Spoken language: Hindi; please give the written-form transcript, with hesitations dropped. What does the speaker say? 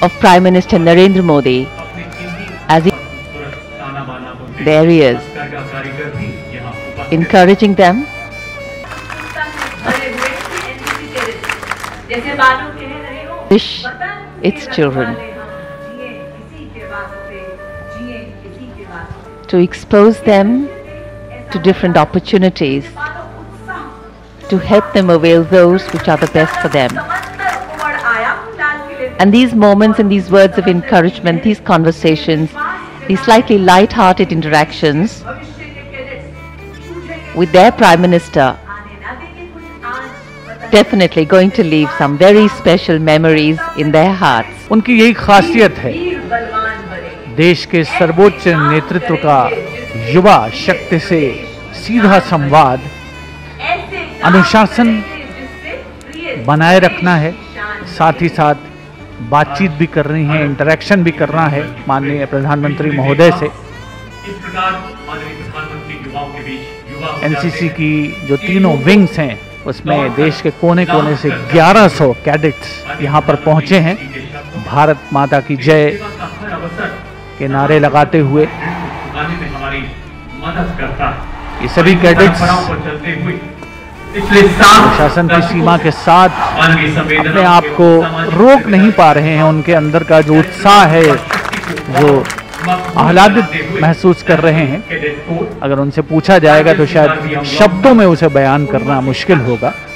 of Prime Minister Narendra Modi as he, there he is, encouraging them. Wish its children to expose them to different opportunities, to help them avail those which are the best for them. And these moments and these words of encouragement, these conversations, these slightly light-hearted interactions with their Prime Minister, definitely going to leave some very special memories in their hearts. उनकी यही खासियत है, देश के सर्वोच्च नेतृत्व का युवा शक्ति से सीधा संवाद, अनुशासन बनाए रखना है, साथ ही साथ बातचीत भी करनी है, इंटरेक्शन भी करना है माननीय प्रधानमंत्री महोदय से। एनसीसी की जो तीनों विंग्स हैं उसमें देश के कोने कोने से 1100 कैडेट्स यहाँ पर पहुँचे हैं, भारत माता की जय के नारे लगाते हुए। ये सभी कैडेट्स प्रशासन की सीमा के साथ अपने आप को रोक नहीं पा रहे हैं, उनके अंदर का जो उत्साह है, जो आह्लादित महसूस कर रहे हैं, अगर उनसे पूछा जाएगा तो शायद शब्दों में उसे बयान करना मुश्किल होगा।